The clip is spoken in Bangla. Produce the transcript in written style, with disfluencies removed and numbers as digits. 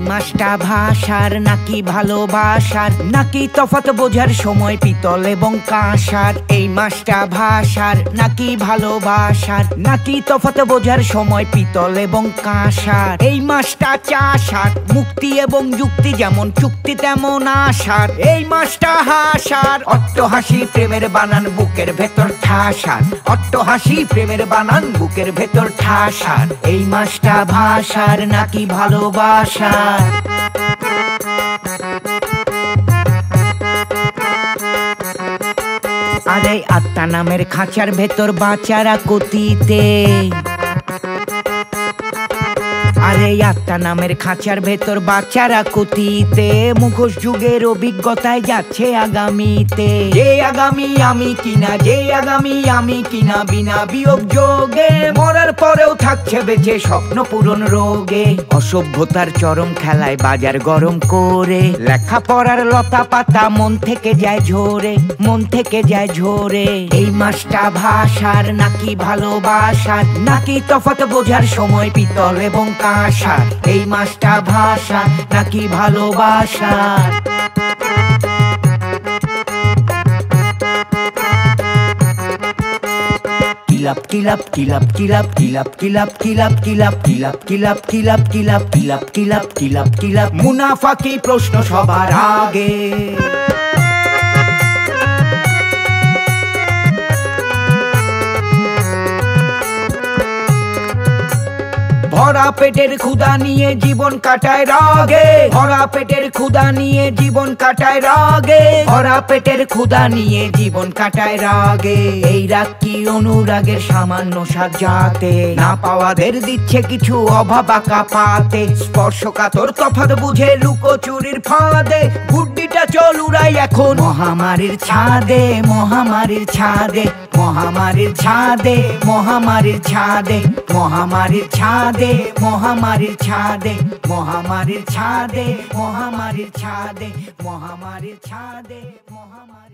মাসটা ভাষার নাকি ভালোবাসার, নাকি তফাৎ বোঝার সময় পিতল এবং কাঁসার। এই মাসটা ভাষার নাকি ভালোবাসার, নাকি তফাৎ বোঝার সময় পিতল এবং কাঁসার। এই মাসটা চাষার, মুক্তি এবং যুক্তি যেমন চুক্তি তেমন আশার। এই মাসটা হাসার, অট্টহাসি প্রেমের বানান বুকের ভেতর ঠাসার। অট্টহাসি প্রেমের বানান বুকের ভেতর ঠাসার। এই মাসটা ভাষার নাকি ভালোবাসার। আরে আত্মা নামের খাঁচার ভেতর বাচ্চারা কতিতে। আরে আত্মা নামের খাঁচার ভেতর বাচ্চারা কতিতে। মুখোশ যুগের অভিজ্ঞতায় যাচ্ছে আগামীতে। যে আগামী আমি কিনা, যে আগামী আমি কিনা, বিনা বিয়োগ যোগে মরার পরেও থাকছে বেঁচে স্বপ্ন পূরণ রোগে। অসভ্যতার চরম খেলায় বাজার গরম করে, লেখা পড়ার লতা পাতা মন থেকে যায় ঝরে, মন থেকে যায় ঝরে। এই মাসটা ভাষার নাকি ভালোবাসার, নাকি তফাৎ বোঝার সময় পিতল এবং কাঁসার। এই মাসটা ভাষা নাকি ভালোবাসার। কিলাপ কিলাপ কিলাপ কিলাপ কিলাপ কিলাপ কিলাপ কিলাপ কিলাপ কিলাপ কিলাপ কিলাপ কিলাপ কিলাপ কিলাপ কিলাপ মুনাফাকি প্রশ্ন সবার আগে। ভরা পেটের ক্ষুধা নিয়ে জীবন কাটায় রাগে। ভরা পেটের ক্ষুধা নিয়ে জীবন কাটায় রাগে। ভরা পেটের ক্ষুধা নিয়ে জীবন কাটায় রাগে। এই রাগ কি অনুরাগের সামান্য সাজাতে, না পাওয়াদের দিচ্ছে কিছু অভাব আঁকা পাতে। স্পর্শকাতর তফাৎ বুঝে লুকোচুরির ফাঁদে, গুড্ডিটা চল উড়াই এখন মহামারীর ছাদে। মহামারীর ছাদে, মহামারীর ছাদে, মহামারীর ছাদে, মহামারীর ছাদে, মহামারীর ছাদে, মহামারীর ছাদে, মহামারীর ছাদে, মহামারীর ছাদে, মহামারী।